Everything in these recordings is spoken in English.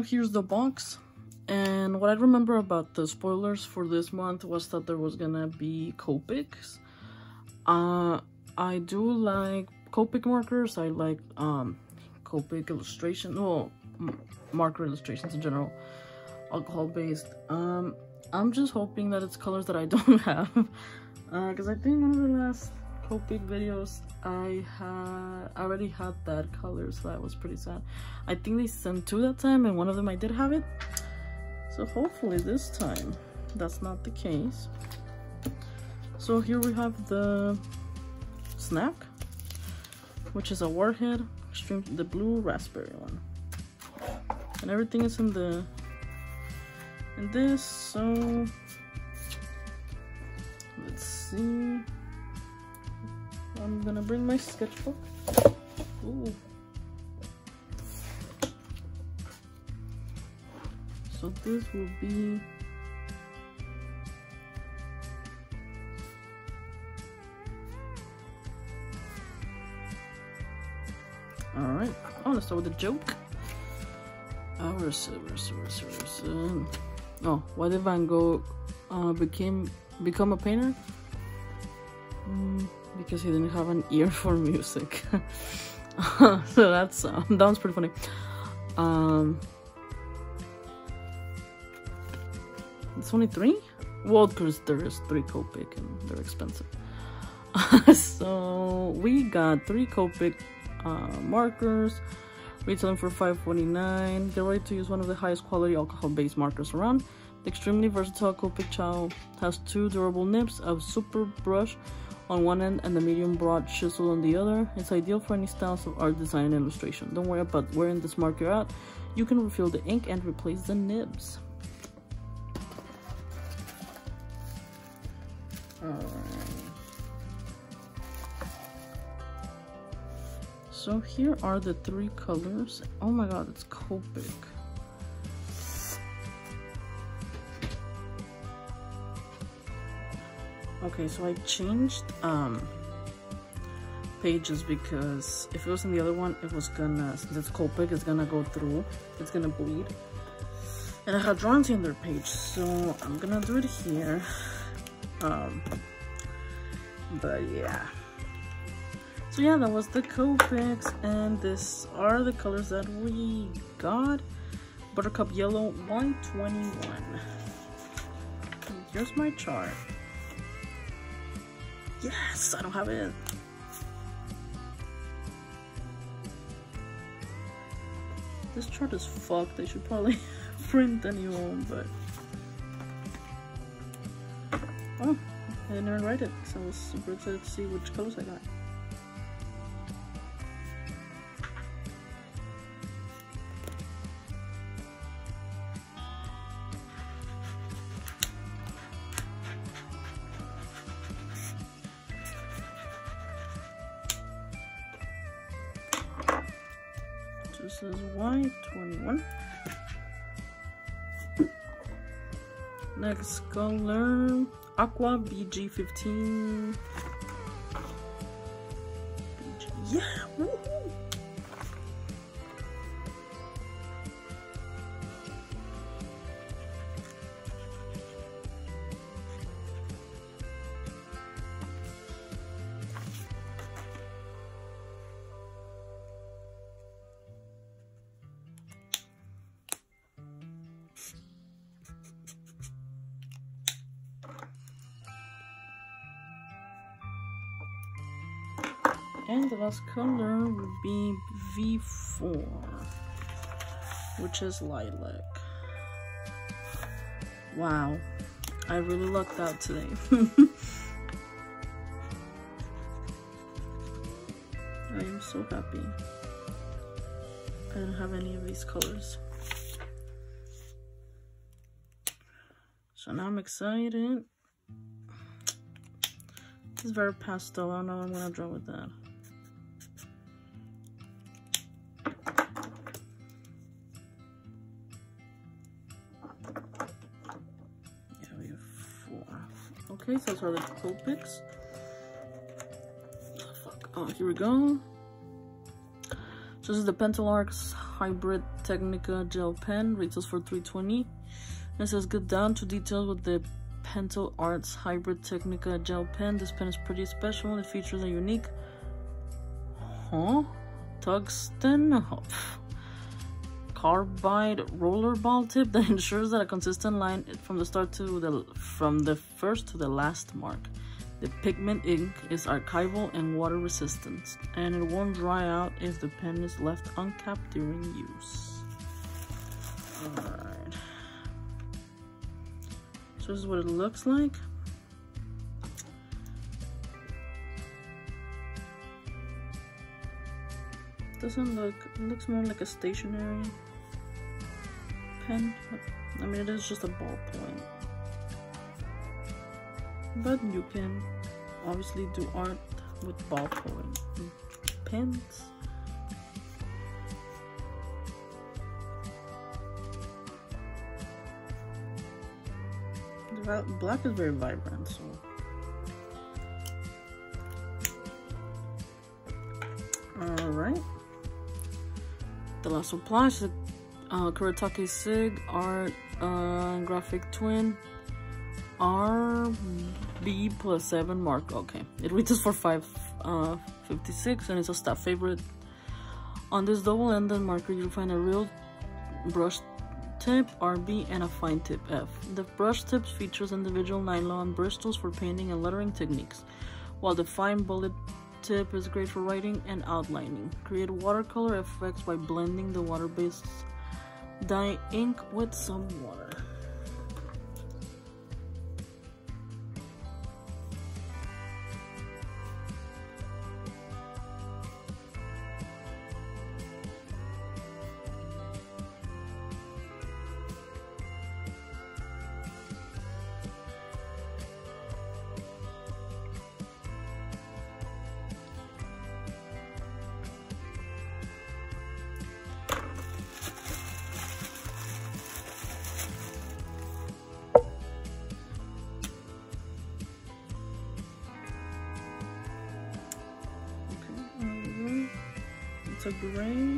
So here's the box, and what I remember about the spoilers for this month was that there was gonna be Copics. I do like Copic markers. I like Copic illustration, well, marker illustrations in general, alcohol based. I'm just hoping that it's colors that I don't have, because I think one of the last Copic videos I already had that color, so that was pretty sad. I think they sent 2 that time, and one of them I did have it, so hopefully this time that's not the case. So here we have the snack, which is a Warhead Extreme, the blue raspberry one, and everything is in this. So let's see. I'm gonna bring my sketchbook. Ooh. So this will be alright. Oh, let's start with the joke. Oh, why did Van Gogh become a painter? Because he didn't have an ear for music. So that's that one's pretty funny. It's only 3? Well, because there is 3 Copic and they're expensive. So we got 3 Copic markers, retailing for $5.49. Get ready to use one of the highest quality alcohol-based markers around. The extremely versatile Copic Chow has 2 durable nibs, a super brush on one end and the medium broad chisel on the other. It's ideal for any styles of art, design, and illustration. Don't worry about wearing this marker out. You can refill the ink and replace the nibs. Alright. So here are the 3 colors. Oh my god, it's Copic. Okay, so I changed pages because if it was in the other one, it was gonna, since it's Copic, it's gonna go through, it's gonna bleed. And I had drawn to the other page, so I'm gonna do it here. But yeah. So yeah, that was the Copics, and these are the colors that we got. Buttercup Yellow, 121. Here's my chart. Yes, I don't have it. This chart is fucked. I should probably print a new one, but oh, I didn't even write it, so I was super excited to see which colors I got. This is Y21. Next color, Aqua BG15. Yeah, woohoo! And the last color will be V4, which is lilac. Wow, I really lucked out today. I am so happy. I don't have any of these colors. So now I'm excited. This is very pastel. I don't know what I'm gonna draw with that. Okay, so those are the Copics. Oh, here we go. So this is the Pentel Arcs Hybrid Technica gel pen, retails for $3.20. It says get down to details with the Pentel Arts Hybrid Technica gel pen. This pen is pretty special. It features a unique tungsten carbide roller ball tip that ensures that a consistent line from the first to the last mark. The pigment ink is archival and water resistant, and it won't dry out if the pen is left uncapped during use. Alright. So this is what it looks like. Doesn't look, it looks more like a stationary pen. I mean, it is just a ballpoint. But you can obviously do art with ballpoint pens. The black is very vibrant, so. Alright. The last supply is the Kuretake Sig Art Graphic Twin RB+7 mark. Okay, it retails for $5.56 and it's a staff favorite. On this double-ended marker, you'll find a real brush tip RB and a fine tip F. The brush tips features individual nylon bristles for painting and lettering techniques, while the fine bullet tip is great for writing and outlining. Create watercolor effects by blending the water-based dye ink with some water. It's a gray.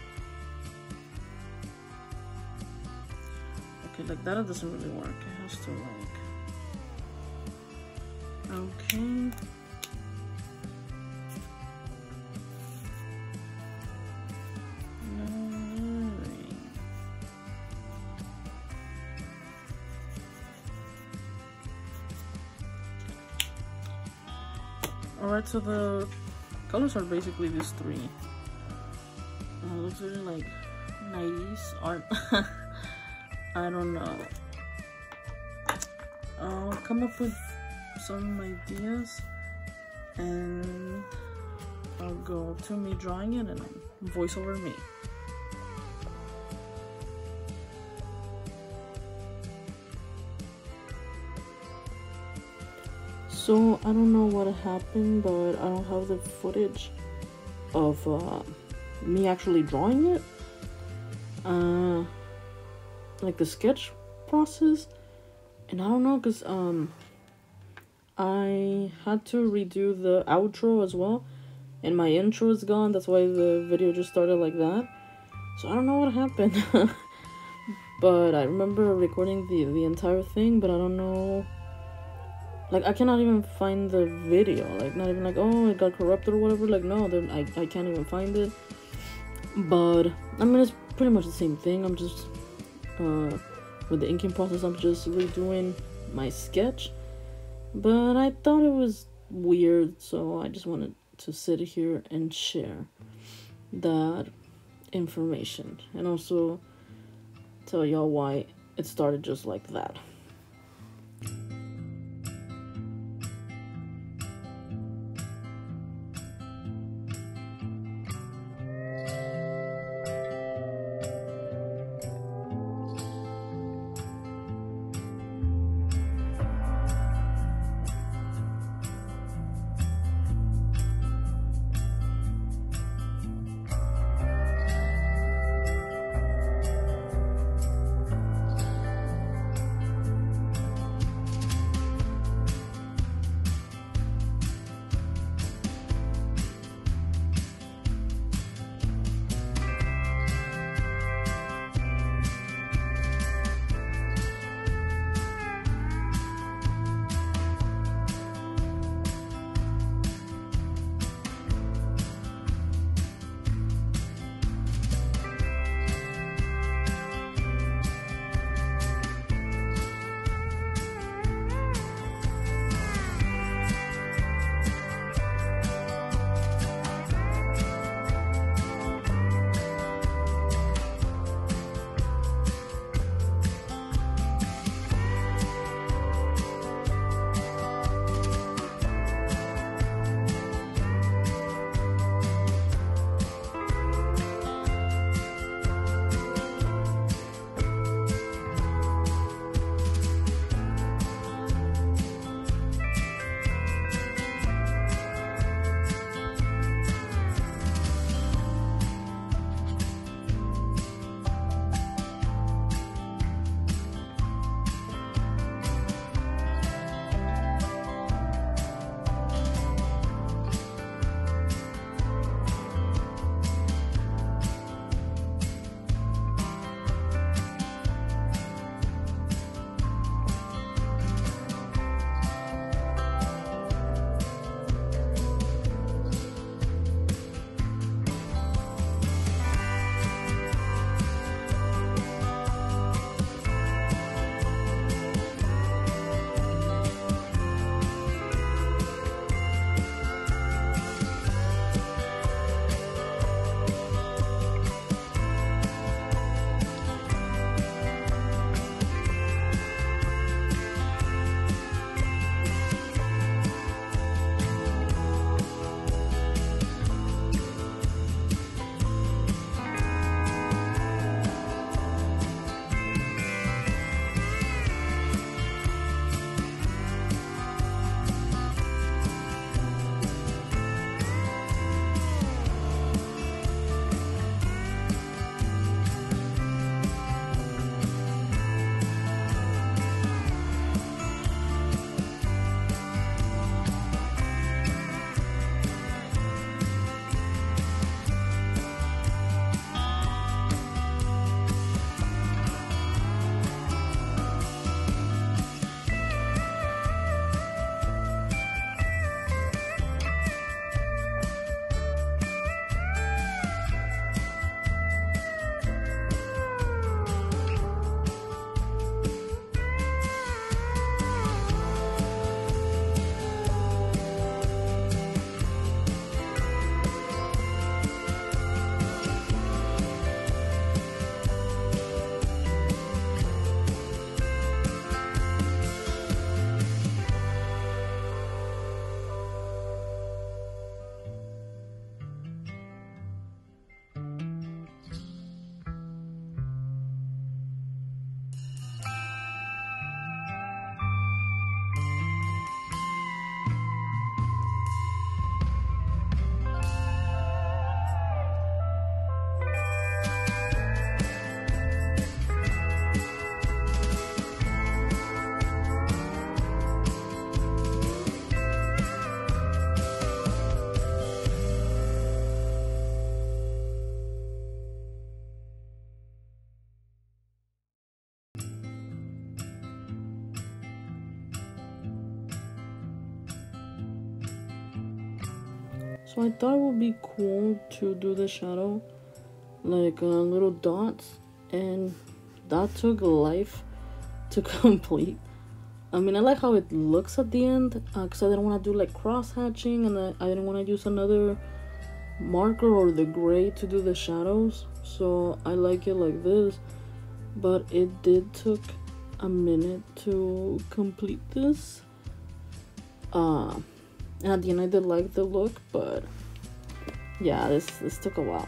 Okay, like that it doesn't really work. It has to like. Okay. Alright, so the colors are basically these three. It looks really like 90s art. I don't know. I'll come up with some ideas and I'll go to me drawing it and voice over me. So I don't know what happened, but I don't have the footage of me actually drawing it, like the sketch process, and I don't know, because I had to redo the outro as well, and my intro is gone. That's why the video just started like that. So I don't know what happened. But I remember recording the entire thing, but I don't know, like I cannot even find the video, like not even like, oh, it got corrupted or whatever. Like no, I can't even find it. But I mean, it's pretty much the same thing. I'm just with the inking process, I'm just redoing my sketch. But I thought it was weird, so I just wanted to sit here and share that information and also tell y'all why it started just like that. So I thought it would be cool to do the shadow like little dots, and that took life to complete. I mean, I like how it looks at the end, because I didn't want to do like cross hatching, and I didn't want to use another marker or the gray to do the shadows, so I like it like this. But it did took a minute to complete this, and at the end I did like the look, but yeah, this took a while.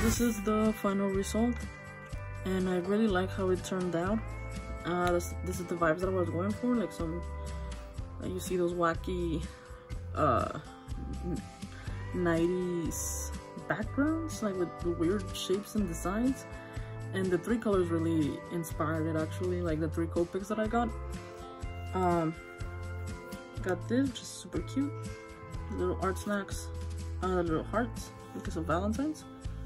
this is the final result, and I really like how it turned out. This is the vibes that I was going for, like some, you see those wacky 90s backgrounds, like with the weird shapes and designs, and the 3 colors really inspired it actually, like the 3 Copics that I got. Got this, just super cute, little art snacks, little hearts because of Valentine's.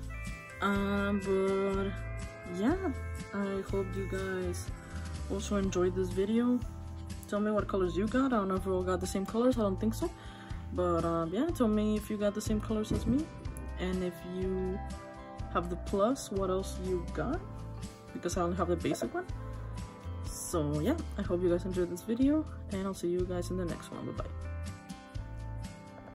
But yeah, I hope you guys also enjoyed this video. Tell me what colors you got. I don't know if we all got the same colors, I don't think so, but yeah, tell me if you got the same colors as me, and if you have the plus, what else you got, because I only have the basic one. So yeah, I hope you guys enjoyed this video, and I'll see you guys in the next one. Bye bye.